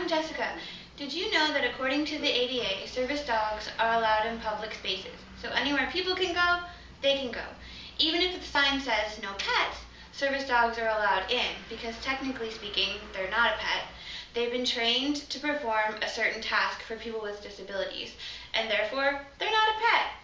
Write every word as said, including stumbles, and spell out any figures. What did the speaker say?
I'm Jessica. Did you know that according to the A D A, service dogs are allowed in public spaces? So anywhere people can go, they can go. Even if the sign says no pets, service dogs are allowed in because technically speaking, they're not a pet. They've been trained to perform a certain task for people with disabilities, and therefore, they're not a pet.